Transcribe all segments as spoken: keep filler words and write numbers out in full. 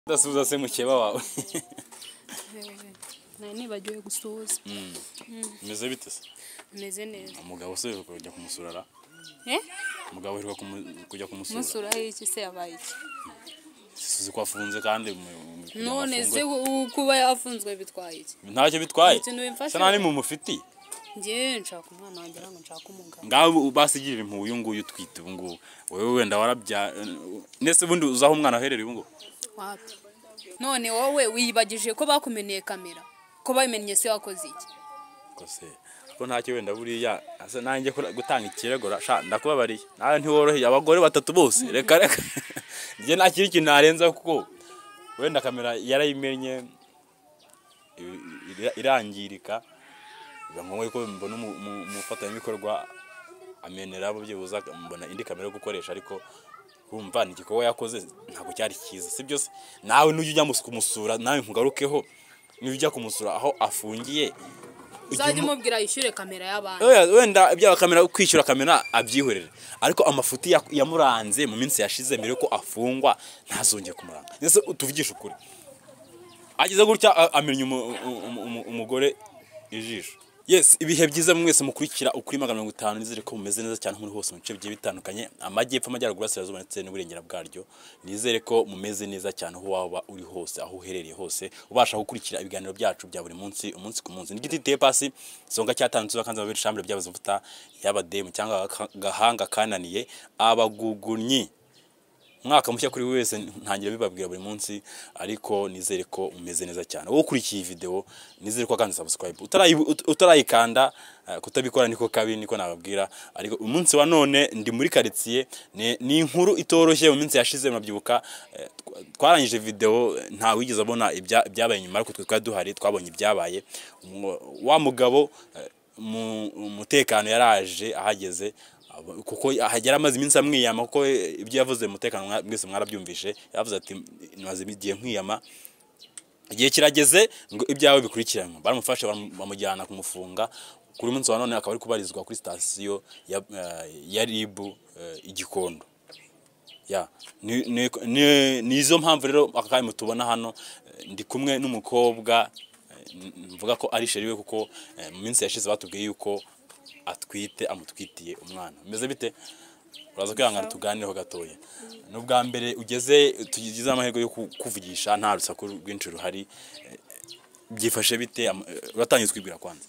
Ndasubiza se mukeba wawe. Nari nibagiwe gusoza. Meze bite se? Meze neza. Umugabo se kujya kumusurara? Eh? Umugabo heruka kujya kumusura. Musura iki se yabaye iki? Sizi ko afunze kandi none se kuba yafunzwe bitwaye iki? Ntacyo bitwaye. Sana ni mu mufiti. Ngiye nshaka umwana wanjye ngo nshaka umugabo. Ngaho basigirira impu uyu nguyu twite ubu ngubu. Wewe wenda warabya nese bundi uzaho umwana aherereye ubu ngo. Wapi? None wowe wiyibagije ko bakumeneye kamera. Ko bayimenye se wakoze iki? Kose. Ko ntacyo wenda buriya asa nanjye gutanga ikiregora sha ndakubabariye. Nawe ntiworoheye abagore batatu bose. Reka reka. Ngiye nakiri ikintu narenza kuko wenda kamera yarayimenye irangirika. Bamwe ko mbona umufatanya bikorwa amenera abo byibuza mbona indi kamera yo gukoresha ariko urumva ni gikowa yakoze ntabwo cyari kiza sibyo se nawe nujya ujya kumusura nawe nkugarukeho nujya kumusura aho afungiye uzajye mubwira yishyure kamera y'abandi wenda ibya kamera kwishyura kamera abyihorere ariko amafuti yamuranze mu minsi yashize mbere ko afungwa ntazongeye kumuranga nese tuvugisha ukuri ageze gutya amenya umugore ijisho. Yes, ibihe byiza mwese mukurikira ukuri magana mirongo itanu nizere ko mumeze neza cyane muri hose mu bice bigiye bitandukanye amajyepfo amajyaruguru asirazuba ndetse n'uburengera bwaryo nizere ko mumeze neza cyane aho waba uri hose aho uherereye hose ubasha gukurikira ibiganiro byacu bya buri munsi umunsi ku munsi n'igiti te pasi songa cyatandutse bakanza babiri shambure byabaze vuta y'abademu cyangwa gahanga kananiye abagugunyi mwaka mushya kuri wese ntangira bibabwira buri munsi ariko nizere ko umeze neza cyane wowe ukurikiye video nizere ko kandi subscribe utarayikanda kutabikora niko kabi niko nababwira ariko umunsi wa none ndi muri quartier ni inkuru itoroshye mu minsi yashize mabyibuka twarangije video nta wigeze abona ibyabaye nyuma ariko twe twari duhari twabonye ibyabaye wa mugabo umutekano yaraje ahageze kuko hagera amazi iminsi amwiyama kuko ibyo yavuze umutekano mwese mwarabyumvishe yavuze ati naze bigiye nkwiyama igihe kirageze ngo ibyawe bikurikiranwa baramufashe bamujyana kumufunga kuri munsi wa none akaba ari kubarizwa kuri station ya ya R I B igikondo ya ni nizo mpamvu rero akaye mutubona hano ndi kumwe n'umukobwa mvuga ko ari sheri we kuko mu minsi yashize batubwiye yuko atwite amutwitiye umwana meze bite uraza kwihangana tuganireho gatoya n'ubwa mbere ugeze tugize amahirwe yo kuvugisha nta rusaku rwinshi ruhari byifashe bite uratangiye twibwira kwanza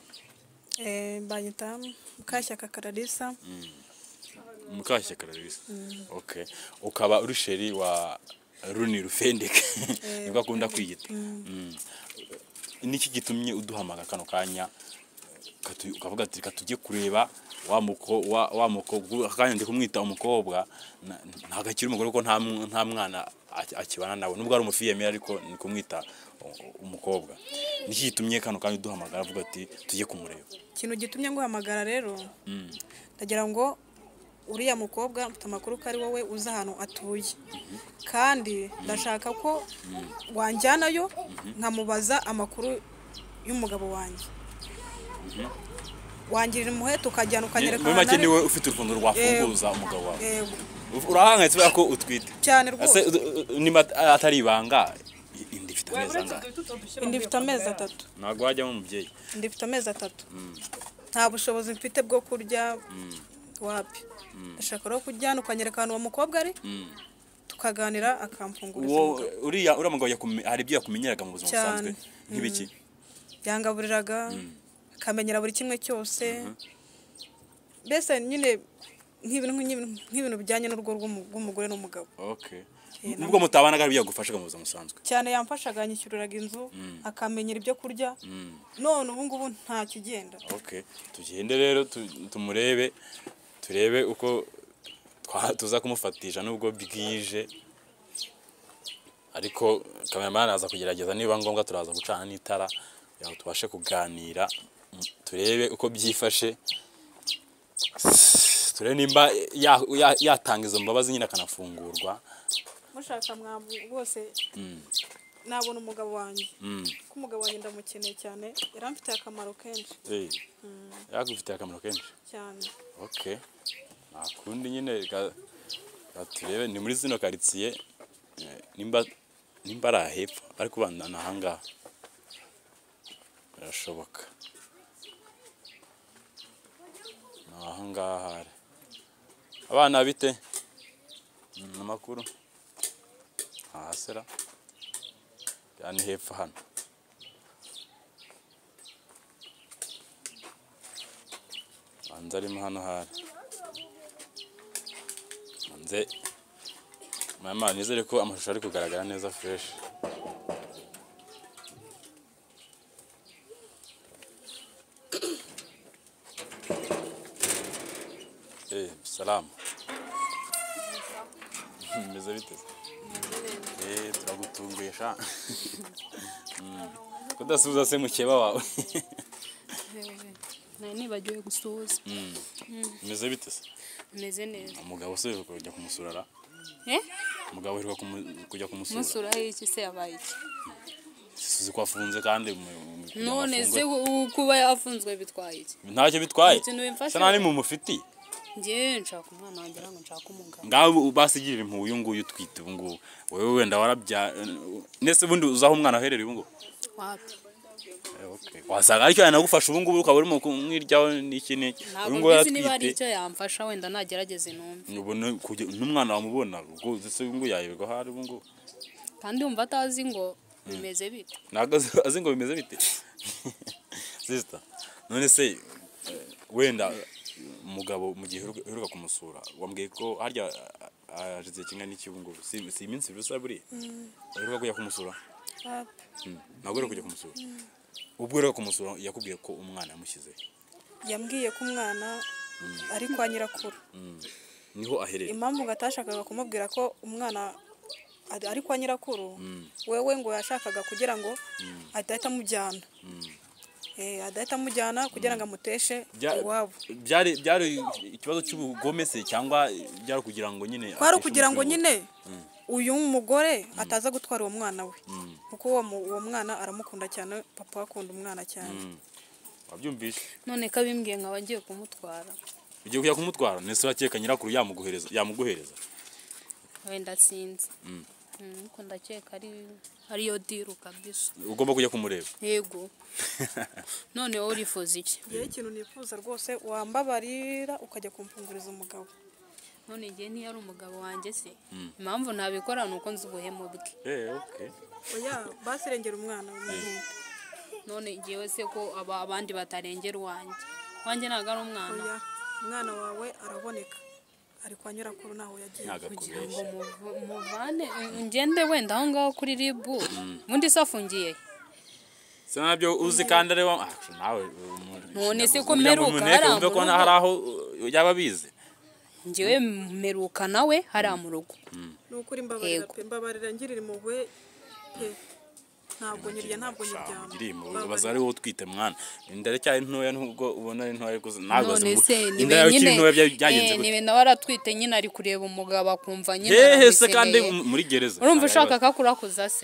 eh banyita Mukashyaka Clarissa Mukashyaka Clarissa okay ukaba uri sheri wa Runi Rufendeke nibwo akunda kwiyita niki gitumye uduhamaga kano kanya ukavuga ati katujye kureba wa muko wa muko akanya ndi kumwita umukobwa ntagakira umugore ko nta nta mwana akibana nawe nubwo ari umufiyeme ariko ni kumwita umukobwa niki gitumye kano kanya uduhamagara avuga ati tujye kumureba ikintu gitumye nguhamagara rero ndagira ngo uriya mukobwa mfite amakuru ko ari wowe uza hano atuye kandi ndashaka ko wanjyanayo nkamubaza amakuru y'umugabo wanjye wangirira umuheto ukajyana ukanyereka muri make niwe ufite urukundo rwafunguza umugabo wawe urahangayitse ko utwite cyane rwose niba atari ibanga indi ifite amezi angahe indi ifite amezi atatu ntabwo wajyamo umubyeyi indi ifite amezi atatu nta bushobozi mfite bwo kurya wapi ndashaka rero kujyana ukanyereka ahantu uwo mukobwa ari tukaganira akamfunguriza uriya uriya mugabo hari ibyo yakumenyeraga mu buzima busanzwe nk'ibiki yangaburiraga akamenyera buri kimwe cyose mbese nyine nk'ibintu nk'ibintu bijyanye n'urugo rw'umugore n'umugabo okay nubwo mutabanaga ari byagufashaga mu buzima busanzwe cyane yamfashaga nyishyuriraga inzu akamenyera ibyo kurya none ubu ngubu nta kigenda okay tugende rero tumurebe turebe uko tuza kumufatisha nubwo bwije ariko cameraman aza kugerageza niba ngombwa turaza gucana n'itara yaho tubashe kuganira turebe uko byifashe turebe nimba yatanga izo mbabazi nyine akanafungurwa mushaka mwambu bose nabona umugabo wanjye ko umugabo wanjye ndamukeneye cyane yaramfitiye akamaro kenshi eh yakufitiye akamaro kenshi cyane okay nakundi nyine turebe ni muri zino quartier nimba nimba ari ahepfo ariko bandana ahangaha birashoboka ahangaha hari abana bite amakuru ahasera yani hepfo hano banza arimo hano hari banze mama nizere ko amashusho ari kugaragara neza fresh eh salam meze bite eh turagutunguye sha kudasubiza se mukeba wawe nari nibagiwe gusuhuza meze bite se meze neza umugabo se kujya kumusurara eh umugabo heruka kujya kumusura musura iki se yabaye iki sizi ko afunze kandi none se kuba yafunzwe bitwaye iki ntacyo bitwaye ikintu bimfasha sana ni mu mufiti ngiye nshaka umwana wanjye ngo nshaka umugabo ngaho basigirira impu uyu nguyu twite ubu ngubu wewe wenda warabya nese bundi uzaho umwana aherereye ubu ngubu wapi okay wasanga aricyo yanagufasha ubu ngubu ukaba uri mu mwiryaho n'iki n'iki uyu nguyu yaratwite niba ari icyo yamfasha wenda nagerageze numve ubone n'umwana wamubona ubwo se ubu nguyu yayibwa hari ubu ngubu kandi umva atazi ngo bimeze bite naga azi ngo bimeze bite sister none se wenda umugabo mu gihe uheruka kumusura wambwiye ko harya ajize kinga n'iki ubu ngubu si si iminsi birusa buri uheruka kujya kumusura ntabwo uheruka kujya kumusura ubwo uheruka kumusura yakubwiye ko umwana yamushyize yambwiye ko umwana ari kwa nyirakuru niho ahereye impamvu gatashakaga kumubwira ko umwana ari kwa nyirakuru wewe ngo yashakaga kugira ngo adahita amujyana eh adahita amujyana kugira ngo amuteshe iwabo byari byari ikibazo cy'ubugome se cyangwa byari kugira ngo nyine kwari kugira ngo nyine uyu mugore ataza gutwara uwo mwana we kuko uwo mwana aramukunda cyane papa akunda umwana cyane wabyumvishe none kabimbwiye nka bagiye kumutwara ugiye kujya kumutwara nese urakeka nyirakuru yamuguhereza yamuguhereza wenda sinzi nuko ndakeka ari ariyo diru kabisa ugomba kujya kumureba yego none wowe urifuza iki yewe ikintu nifuza rwose wambabarira ukajya kumpunguriza umugabo none ngiye niyo ari umugabo wanjye se impamvu ntabikora nuko nzi ubuhemu bwe eh okay oya basirengera umwana w'umuhungu none ngiye se ko aba abandi batarengera uwanjye wanjye ntago ari umwana oya umwana wawe araboneka ari kwa nyirakuru naho yagiye kugira ngo muvane ngende wenda aho ngaho kuri ribu ubundi se afungiye se nabyo uzi kandi ari wa nawe none se ko meruka hari ko hari aho yaba bize ngiwe meruka nawe hari mu rugo nukuri mbabarira pe mbabarira ngirira impuhwe pe ntabwo nyirya ntabwo nyiryama ngirimo bazari wo twite mwana indare cyane ntoya nubwo ubona ari ntoya kuzo ntabwo indare nyine byagenze nibe nawe aratwite nyine ari kureba umugabo akumva nyine hehe se kandi muri gereza urumva ushaka kakurakuza se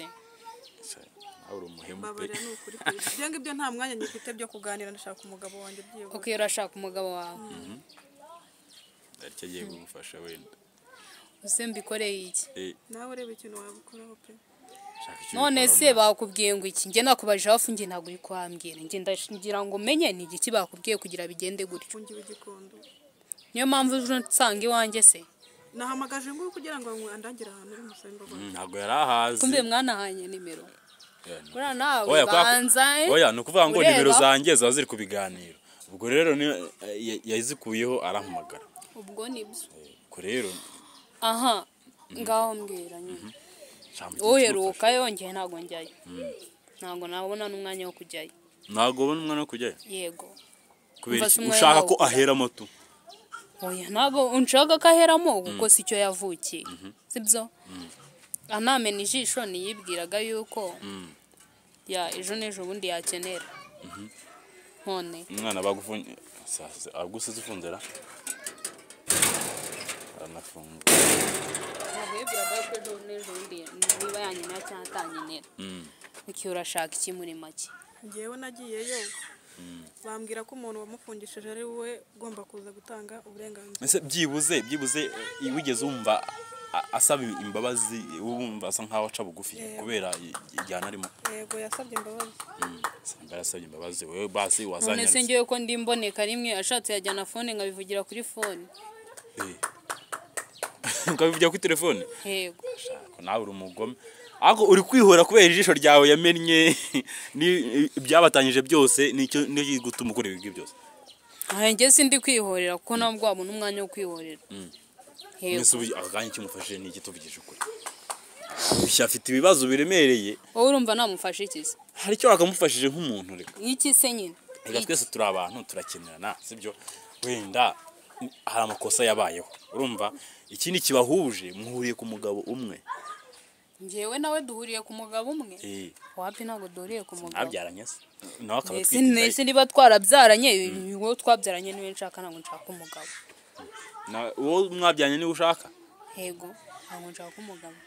uri umuhemu pe mbabarira nukuri pe byange ibyo nta mwanya nyifite byo kuganira ndashaka umugabo wanjye byiwe okay urashaka umugabo wawe aricyo giye kugufasha wenda use mbikoreye iki nawe reba ikintu wabikoraho pe none se bakubwiye ngo iki nge nakubaje hafu nge ntabwo uri kwambwira nge ndagira ngo menye ni igiki bakubwiye kugira bigende gutyo fungiwe igikondo niyo mpamvu nsanga iwanjye se nahamagaje ngo kugira ngo andangira ahantu uri musemba ntabwo yarahaze kumbe mwanahanye nimero bura nawe banza oya nukuvuga ngo nimero zanjye zaza ziri kubiganira ubwo rero yazikuyeho arampamagara ubwo nibyo ko rero aha ngaho mbwira nyine uheruka yongeye ntabwo njyayo ntabwo nabona n'umwanya wo kujyayo ntabwo ubona umwanya wo kujyayo yego ushaka ko aheramo tu oya ntabwo unshaka ko aheramo kuko si cyo yavukiye sibyo anamena ijisho niyibwiraga yuko ya ejo n'ejo bundi yakenera none umwana bagufunye agusize ufundira aranafunga ntabwo yibwiraga ko ejo n'ejo bundi niba yanyenera cyangwa atanyenera ukiye urashaka iki muri make ngewe nagiyeyo bambwira ko umuntu wamufungishije ari we ugomba kuza gutanga uburenganzira. ese byibuze byibuze eh, wigeze wumva a- asaba imbabazi wumva asa nkaho aca bugufi kubera igihano arimo? Yego yasabye imbabazi. Samba yasabye imbabazi wewe basi none se wazanyarutse. ngewe ko ndi mboneka rimwe ashatse yajyana fone nkabivugira kuri fone. Ukabivugira kuri telefone? Yego. Shaka nawe uri umugome. Ako uri kwihora kubera ijisho ryawe yamennye ni byabatanyije byose nicyo niyo gutuma ukora ibigwi byose. aha nge sindi kwihorera kuko ntabwo wabona umwanya wo kwihorera. Yego. Mwese ubu akanya kimufashije ni iki tuvugije ukuri. Bishya afite ibibazo biremereye. wowe urumva namufashe iki se? Hari icyo wakamufashije nk'umuntu reka. iki se nyine? Reka twese turi abantu turakenerana sibyo? Wenda hari amakosa yabayeho. Urumva ikindi kibahuje muhuriye ku mugabo umwe. Njyewe nawe duhuriye ku mugabo umwe. Eh. Wapi ntabwo duhuriye ku mugabo. Abyaranye se. Nawe akaba Ese nese niba twarabyaranye wowe twabyaranye niwe nshaka ntabwo nshaka umugabo. Na uwo mwabyanye niwe ushaka? Yego ntabwo nshaka umugabo.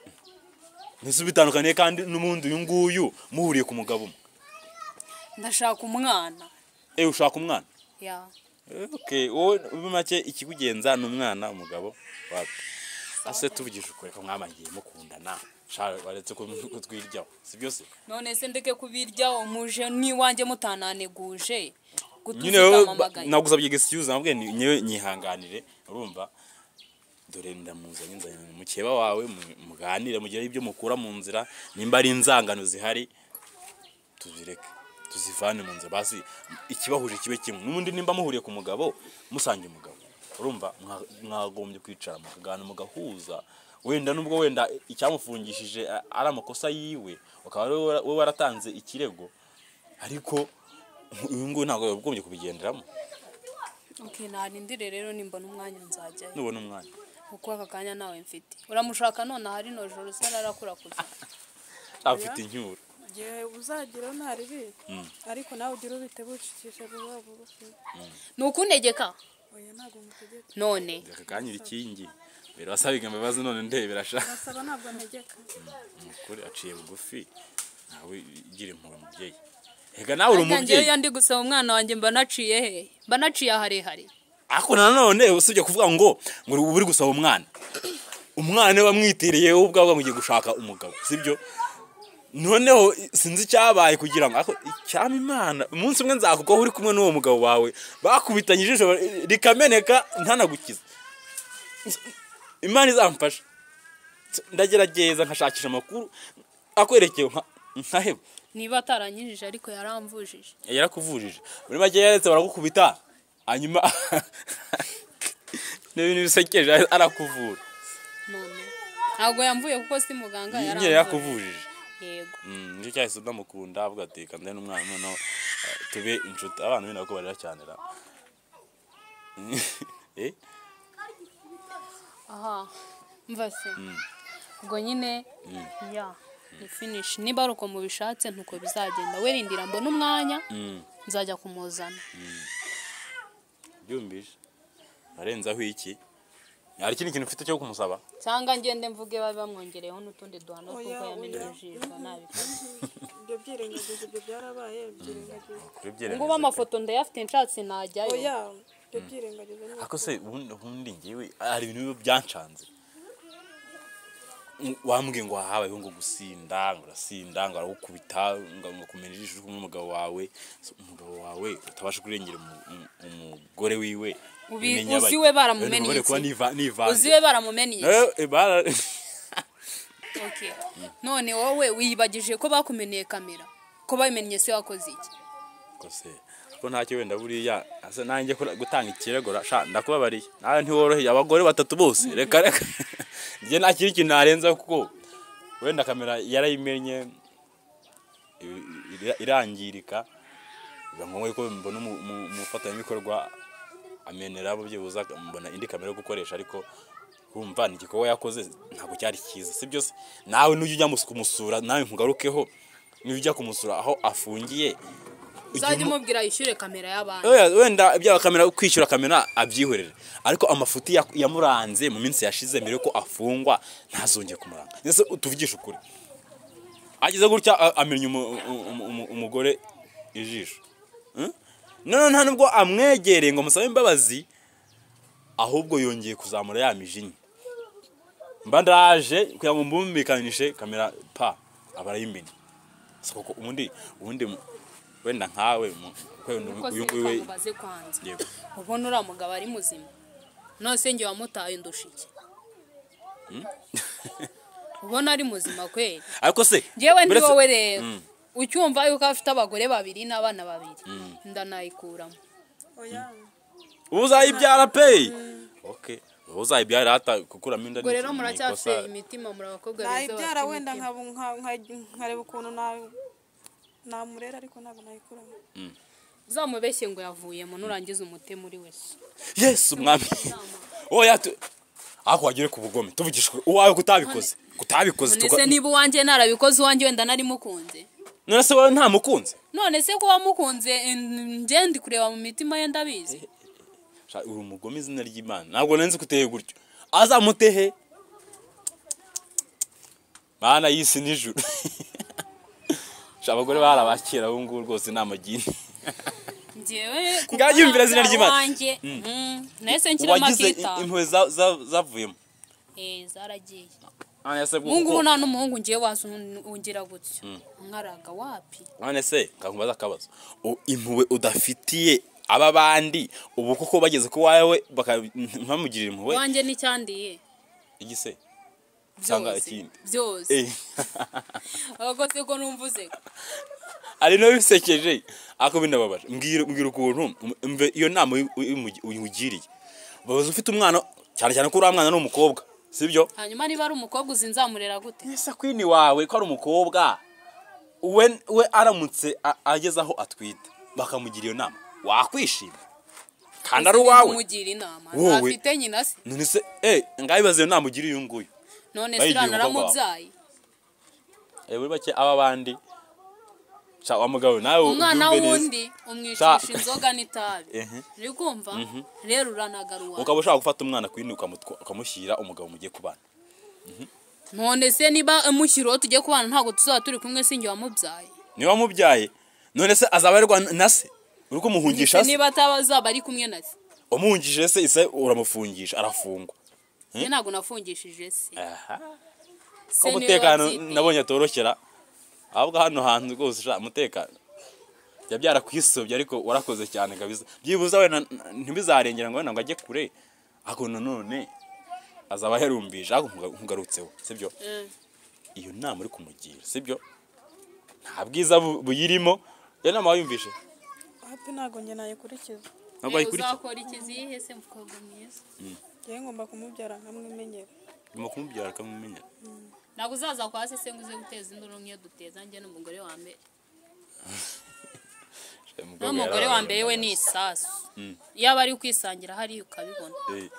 Nese bitandukaniye kandi n'umundi uyu nguyu muhuriye ku mugabo umwe. Ndashaka umwana. Eh ushaka umwana? Ya. Okay, wowe make ikikugenza n'umwana umugabo wapi? Ase tuvugije ukuri ko mwamangiye mukundana. Sha baretse ko twiryaho. Sibyo se? None se ndeke kubirya umuje ni wanje mutananeguje. Nyine wowe nagusabye excuse nabwe nyewe nyihanganire urumva dore ndamuzanye nzanye mukeba wawe muganire mugira ibyo mukura mu nzira nimba ari inzangano zihari tuzireke tuzivane mu nzira basi ikibahuje kibe kimwe n'undi nimba muhuriye ku mugabo musange umugabo urumva mwagombye kwicara mukagana mugahuza wenda nubwo wenda icyamufungishije ari amakosa yiwe ukaba we waratanze ikirego ariko uyu ngo ntago yagombye kubigenderamo. Okay narindire rero nimbona umwanya nzajyayo. Nubona umwanya kuko aka kanya nawe mfite uramushaka none hari no joro sararakura kuza afite inyuro je uzagira ntaribi ariko nawe ugira ubite bucikisha vuba vuba. nukunegeka oya ntago mutegeka none aka kanya ikingi bero asabiga imbabazi none ndebera sha basaba ntabwo ntegeka mukuri aciye bugufi nawe igira impuhwe mubyeyi. Ega nawe uri umubyeyi. Ngiye yandi gusaba umwana wanjye mba naciye he mba naciye harehare. Ako nanone usibye kuvuga ngo ngo uri gusaba umwana umwana wamwitiriye ubwawe ngo ugiye gushaka umugabo sibyo noneho sinzi cyabaye kugira ngo ako cyama Imana umunsi umwe nzakuko uri kumwe n'uwo mugabo wawe bakubitanye ijisho rikameneka ntanagukiza Imana izamfasha ndagerageza nkashakisha amakuru akwerekeye nkaheba niba ataranyijije ariko yaramvujije yarakuvujije muri make yaretse baragukubita hanyuma n'ibintu bisekeje arakuvura none ntabwo yamvuye kuko si muganga yaramvujije yakuvujije. Yego nicyo cyahise ndamukunda avuga ati kandi n'umwana noneho tube inshuti abana bina ko barira cyane ra eh aha mvase ubwo nyine ya ni finish niba ruko mubishatse ntuko bizagenda werindira mbona umwanya nzajya kumuzana byumbije arenzaho iki hari ikindi kintu ufite cyo kumusaba cyangwa ngende mvuge babe bamwongereyeho n'utundi duhano kuko yamenyejejwe nabi ibyo byirengagiza ibyo byarabaye byirengagiza ngo amafoto ndayafite nshatse najyayo oya ibyo byirengagiza ako se ubundi ubundi ngiwe hari ibintu byancanze wambwiye ngo habayeho ngo gusinda ngo urasinda ngo aragukubita ngo kumena ijisho n'umugabo wawe umugabo wawe utabasha kurengera umugore wiwe uziwe baramumeniye uziwe baramumeniye okay none wowe wiyibagije ko bakumeneye kamera ko bayimenye se wakoze iki kose ko ntacyo wenda buriya asa nanjye gutanga ikirego sha ndakubabariye nawe ntiworoheye abagore batatu bose reka reka ngiye nakiri ikintu narenza kuko wenda kamera yarayimenye irangirika biba ko mbona umufatanyabikorwa amenera abo byibuza mbona indi kamera yo gukoresha ariko urumva ni igikowa yakoze ntabwo cyari cyiza sibyo se nawe n'ujya ujya kumusura nawe nkugarukeho n'ujya kumusura aho afungiye uzajya umubwira yishyure kamera y'abandi wenda ibya kamera kwishyura kamera abyihorere ariko amafuti yamuranze mu minsi yashize mbere ko afungwa ntazongeye kumuranga ndetse tuvugisha ukuri ageze gutya amenya umugore ijisho none nta nubwo amwegereye ngo musabe imbabazi ahubwo yongeye kuzamura ya mijinya mba ndaje kugira ngo mbumvikanishe kamera pa abarayimenya soko ubundi ubundi wenda nkawe uyu nguyu we ubona uriya mugabo ari muzima nose njye wamutaye ndushike ubona ari muzima kweli ariko se njyewe ndi wowe rero ucyumva yuko afite abagore babiri n'abana babiri ndanayikuramo oya uzayibyara pe okay uzayibyara hata kukuramo inda ngo rero muracyafite imitima muri abakobwa beza nayibyara wenda nkareba ukuntu namurera ariko ntabwo nayikuramo uzamubeshye ngo yavuyemo nurangiza umute muri wese yesu mwami oya ako wagire ku bugome tuvugishwe uwawe kutabikoze kutabikoze none niba uwanjye narabikoze uwanjye wenda nari mukunze none se wowe nta mukunze none se ko wamukunze nje ndi kureba mu mitima ye ndabizi uri umugome izina ry'Imana ntabwo nenze kuteye gutyo azamutehe Mana yisi nijuru abagore barabakira ubu ngubu rwose namagini njyewe ngayumvira izina ry'Imana nese nkira makita impuwe zavuyemo eh zaragiye none se mungu nta n'umuhungu ngiye wazungira gutyo nkaraga wapi none se ngakumbaza akabazo impuwe udafitiye aba bandi ubu kuko bageze ko wawe bakamugirira impuwe wanje n'icyandiye igise cyanga ikindi byose abakoze ko numvuze ari no bisekeje ako binababaje mbwira mbwira ukuntu mve iyo nama uyugiriye babaza ufite umwana cyane cyane ko uri umwana n'umukobwa sibyo hanyuma niba ari umukobwa uzinzamurera gute ese kwini wawe ko ari umukobwa we we aramutse ageze aho atwita bakamugira iyo nama wakwishima kandi ari uwawe umugira inama afite nyina se none se eh ngayibaze iyo nama ugira uyu nguyu none sira naramubyaye eh buri bake aba bandi cha wa mugabo nawe umwana wundi umwishisha inzoga n'itabi uri kumva rero uranagaruwa ukaba ushaka gufata umwana kwini ukamushyira umugabo mugiye kubana none se niba amushyiro tugiye kubana ntago tuzaba turi kumwe sinjye wamubyaye ni wamubyaye none se azabarirwa na se uri kumuhungisha niba atazaba ari kumwe na se umuhungishije se ise uramufungisha arafungwa ye ntago nafungishije se aha ko umutekano nabonye atorokera ahubwo hano hantu rwose sha umutekano yabyara kwisobye ariko warakoze cyane gabiza byibuza we ntibizarengera ngo wenda ngo ajye kure ako none azaba yarumbije ako ngarutseho sibyo iyo nama uri kumugira sibyo nta bwiza buyirimo iyo nama wayumvishe hapi ntago nge nayikurikiza ntabwo ayikurikiza uzakora ikizihe se mukobwa mwiza ngiye ngomba kumubyara nkamwimenyera ngomba kumubyara nkamwimenyera ntabwo uzaza kwa se se ngo uze guteza induru nk'iyo duteza njye n'umugore wa mbere n'umugore wa mbere we ni isasu yaba ari kwisangira hariya ukabibona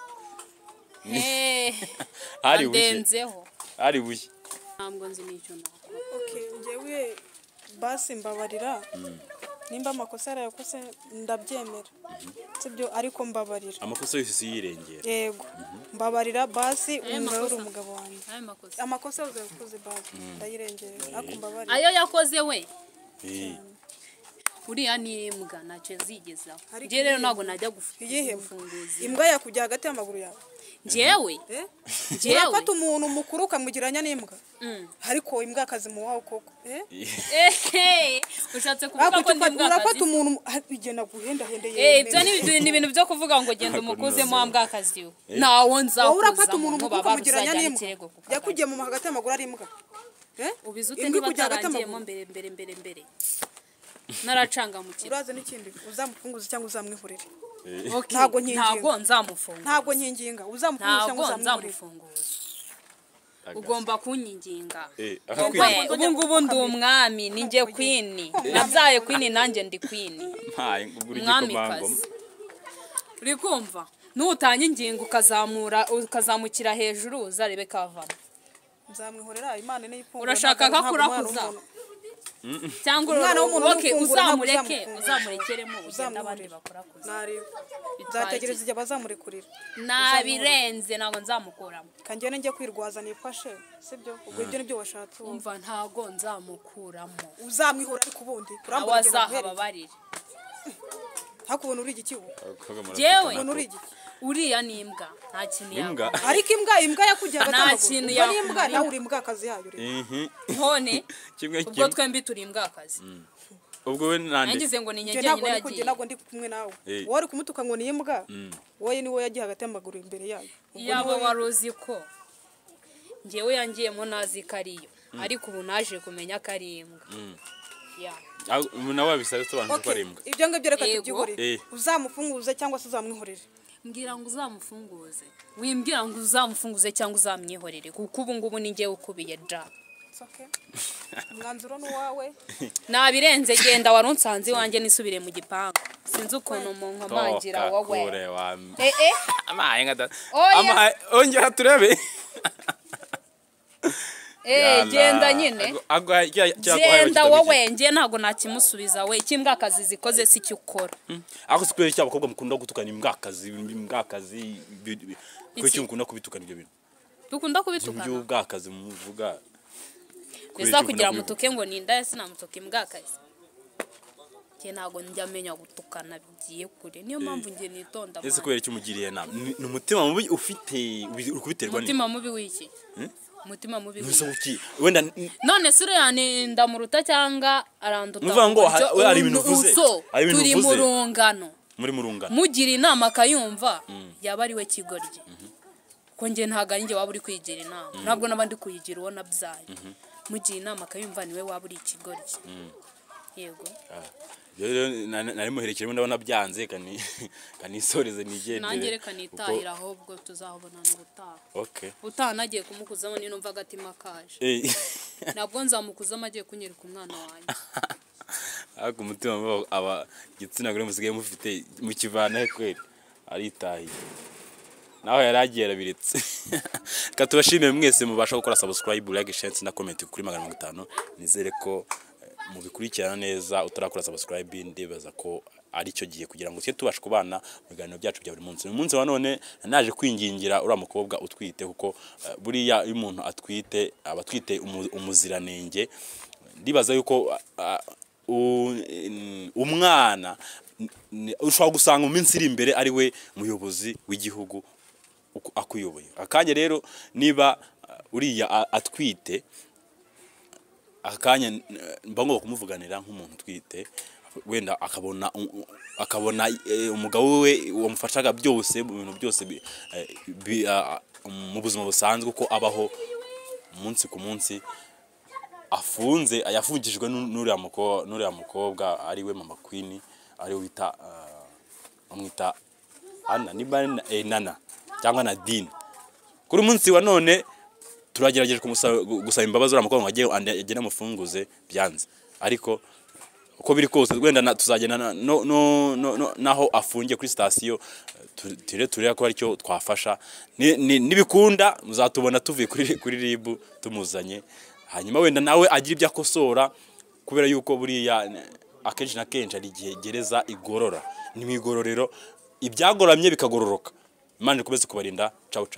hari bushye hari bushye ntabwo nzi n'icyo nakora okay njyewe basi mbabarira nimba amakosa yarayakoze ndabyemera sibyo ariko mbabarira amakosa yose yirengera yego mbabarira basi umugabo umugabo wanjye amakosa yose yakoze basi ndayirengera ariko mbabarira ayo yakoze we uriya ni imbwa ntacyo zigezaho njye rero ntabwo najya gufunguza imbwa yakujya hagati y'amaguru yawe njyewe njyewe urafata umuntu mukuru ukamugiranya n'imbwa ariko imbwa akazi mu wawe koko ehe ushatse kuvuga ko ndi imbwa urafata umuntu igenda guhenda hende yewe ibyo ni ibintu byo kuvuga ngo genda umukuzemo wa mbwa akazi we ntawo nzakuza urafata umuntu mukuru ukamugiranya n'imbwa yakugiye mu hagati y'amaguru ari imbwa ubizi ute niba atarangiyemo mbere mbere mbere mbere naracangamukira uraza n'ikindi uzamufunguza cyangwa uzamwihurire ntago ntago nzamufunguza ntago nkinginga uzamufunguza cyangwa uzamufunguza ugomba kunyinginga ubu ngubu ndi umwami ninjye queen nabyaye queen nanjye ndi queen umwamikazi uri kumva nutanyinginga ukazamura ukazamukira hejuru uzarebe kavamo nzamwihorera imana n'ipfunga urashaka kakurakuza cyangwa umwana w'umuntu uzamureke uzamurekeremo ugenda abandi bakora kuza nzategereza igihe bazamurekurira nabirenze ntabwo nzamukuramo kanjye njye kwirwaza nifashe sibyo ubwo ibyo nibyo washatse umva ntago nzamukuramo uzamwihora ariko ubundi awazahababarira hakubona uri igiki ubu jewe ubona uri igiki uriya ni imbwa nta kintu imbwa yakora ariko imbwa imbwa yakujya Nta hagati kintu y'amaguru yakora. imbwa nawe uri imbwa akazi yayo rero mhm none kimwe ubwo kimwe twembi turi imbwakazi ubwo we nande nagize ngo ni njye nyege ntabwo nyine ndi kujya yagiye ntabwo ndi kumwe nawe Eh. wowe uri kumutuka ngo ni imbwa wowe ni wowe yagiye hagati y'amaguru imbere yayo Ubwo yaba niwe- wari uzi ko njyewe yangiyemo nazi ko ariyo ariko ubu naje kumenya ko ari imbwa ya nawe wabisaba sobanura ko Okay, ari imbwa ibyo ngibyo reka Yego. tubyihorere Eh. uzamufunguze cyangwa se uzamwihorere mbwira ngo uzamufunguze wimbwira ngo uzamufunguze cyangwa uzamwihorere kuko ubu ngubu ni njyewe ukubiye ja It's okay. umwanzuro ni uwawe nabirenze genda wari unsanze iwanjye nisubire mu gipangu sinzi ukuntu umuntu amangira wowe kure wa eh eh amaye ngata Oya. amaye ongera turebe eh genda nyine agwa genda wowe njye ntago nakimusubiza we ikimbwakazi zikoze si cyo ukora ako sikwere cy'abakobwa mukunda gutukana imbwakazi imbwakazi ko cyo mukunda kubitukana ibyo bintu dukunda kubitukana by'ubwakazi muvuga biza kugira mutuke ngo ninda sinamutuka imbwakazi njye ntago njya menya gutukana bigiye kure niyo mpamvu njye nitonda ese kubera icyo umugiriye nama ni umutima mubi ufite uri kubiterwa umutima mubi wiki umutima mubi n'ese uki wenda none sura yani ndamuruta cyangwa aranduta Nuvuga ngo ha- we hari ibintu uvuze, uso, hari ibintu turi uvuze. mu rungano muri murungana mugira inama akayumva yaba ari we kigoryi ko njye ntago ari njye waba uri kwigira inama ntabwo n'abandi kuyigira uwo nabyaye mugira inama akayumva niwe waba uri ikigoryi yego rero nari muherekejwe ndabona byanze kani kanisoreze nigendere nanjye reka nitahira ahubwo tuzahobonana ubutaha okay utaha nagiye kumukuzamo ni numva agatima kaje eh nabwo nzamukuzamo agiye kunyereka umwana wanjye ako umutima mubi aba gitsina gore musigaye mufite mu kivana kweri aritahiye naho yaragiye yarabiretse katubashimiye mwese mubasha gukora subscribe like share na comment kuri magana mirongo itanu nizere ko mubikurikirana neza utarakora subscribe ndibaza ko ari cyo giye kugira ngo twe tubashe kubana mu biganiro byacu bya buri munsi. Uyu munsi wa none naje kwingingira uriya mukobwa utwite kuko uh, buriya iyo umuntu atwite abatwite umuziranenge ndibaza yuko uh, uh, umwana ushobora gusanga mu minsi iri imbere ari we muyobozi w'igihugu akuyoboye. Akanya rero niba uh, uriya atwite akanya mbango kumuvuganira nk'umuntu twite wenda akabona akabona umugabo we wamufashaga byose mu bintu byose mu buzima busanzwe uko abaho umunsi ku munsi afunze ayafungijwe n'uriya mukobwa n'uriya mukobwa ari we Mama Queen ari wita amwita Anna niba Nana cyangwa Nadine. Kuri munsi wa none turagerageje gusaba imbabazi uriya mukobwa ngo agende amufunguze byanze, ariko uko biri kose wenda tuzagenda no no naho afungiye kuri station tire tureba ko ari cyo twafasha nibikunda muzatubona tuvuye kuri kuri R I B tumuzanye, hanyuma wenda nawe agira ibyo akosora kubera yuko buriya akenshi na kenshi ari igihe gereza igorora ni mu igororero ibyagoramye bikagororoka. Imana ikomeze kubarinda. Ciao ciao.